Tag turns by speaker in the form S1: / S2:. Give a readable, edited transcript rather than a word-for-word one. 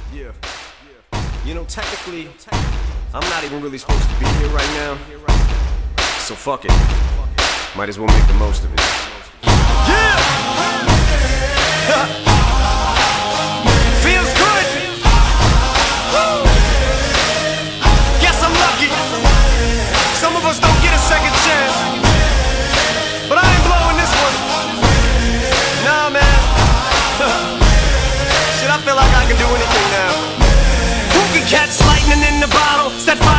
S1: Yeah. You know, technically, I'm not even really supposed to be here right now. So fuck it. Might as well make the most of it. Yeah! Feels good! Woo! Guess I'm lucky. Some of us don't get a second chance. But I ain't blowing this one. Nah, man. Shit, I feel like I can do anything now. Who can catch lightning in the bottle? Set fire